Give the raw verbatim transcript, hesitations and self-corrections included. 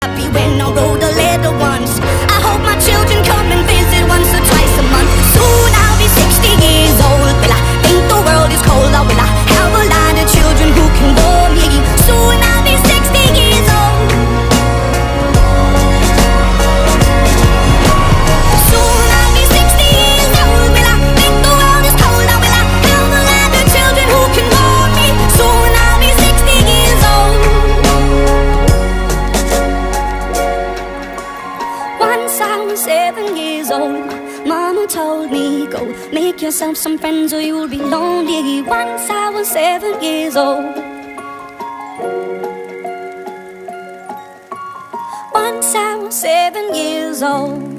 happy when I wrote a letter once. I hope my children come and visit once or twice a month. Soon I'll be sixty years old. Will I think the world is cold, or will I have a lot of children who can love me? Soon I'll be sixty years old. Soon I'll be sixty years old. Will I think the world is cold, or will I have a lot of children who can love me? Soon I'll be sixty years old. Once I was seven years old. Mama told me, go make yourself some friends or you'll be lonely. Once I was seven years old. Once I was seven years old.